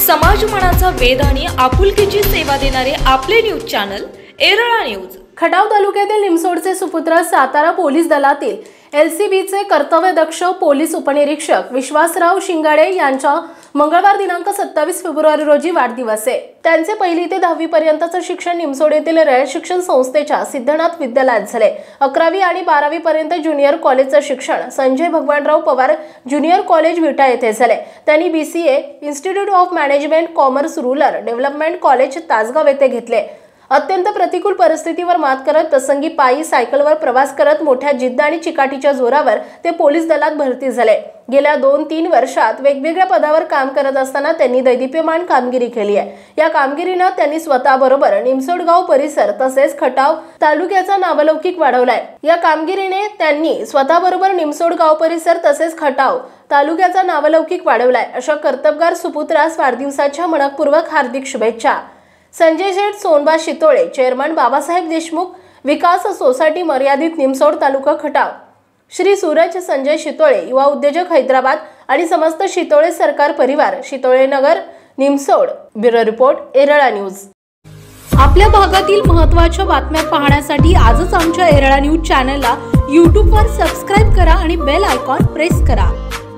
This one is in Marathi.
समाजमनाचा वेध आणि आपुलकीची सेवा देणारे आपले news channel Erala news. Khatav तालुक्यातील निमसोडचे सुपुत्र सातारा पोलीस दलातील LCBचे कर्तव्यदक्ष पोलीस उपनिरीक्षक विश्वासराव शिंगाडे यांचा मंगळवार दिनांक 27 फेब्रुवारी रोजी वाढदिवस आहे। त्यांचे 1ली ते 10वी पर्यंतचे शिक्षण निमसोड येथील रयत शिक्षण संस्थेच्या सिद्धनाथ विद्यालयात झाले। 11वी आणि 12वी पर्यंत ज्युनियर कॉलेजचे शिक्षण संजय भगवानराव पवार ज्युनियर कॉलेज विटा येथे झाले। त्यांनी BCA institute of management commerce rural development college Tasgaon येथे घेतले। अत्यंत प्रतिकूल परिस्थितीवर मात करत प्रसंगी पायी सायकलवर प्रवास करत मोठ्या जिद्द आणि चिकाटीच्या जोरावर ते पोलीस दलात भरती झाले। गेल्या 2-3 वर्षात वेगवेगळ्या पदावर काम करत असताना त्यांनी दैदिप्यमान कामगिरी केली आहे। या कामगिरीने त्यांनी स्वतःबरोबर निमसोड गाव परिसर तसेच खटाव तालुक्याचा नावलौकिक वाढवलाय। या कामगिरीने त्यांनी स्वतःबरोबर निमसोड गाव परिसर तसेच खटाव तालुक्याचा नावलौकिक वाढवलाय। अशा कर्तबगार सुपुत्रास वाढदिवसाच्या मनपूर्वक हार्दिक शुभेच्छा। संजय शेठ सोनबा शितोळे, चेअरमन बाबासाहेब देशमुख विकास सोसायटी मर्यादित निमसोड तालुका खटाव, श्री सूरज संजय शितोळे युवा उद्योजक हैदराबाद आणि समस्त शितोळे सरकार परिवार Shitole Nagar Nimsod. Bureau report Erala news. आपल्या भागातील महत्त्वाच्या बातम्या पाहण्यासाठी आजच आमच्या एरळा न्यूज चॅनलला YouTube वर सबस्क्राइब करा आणि बेल आयकॉन प्रेस करा।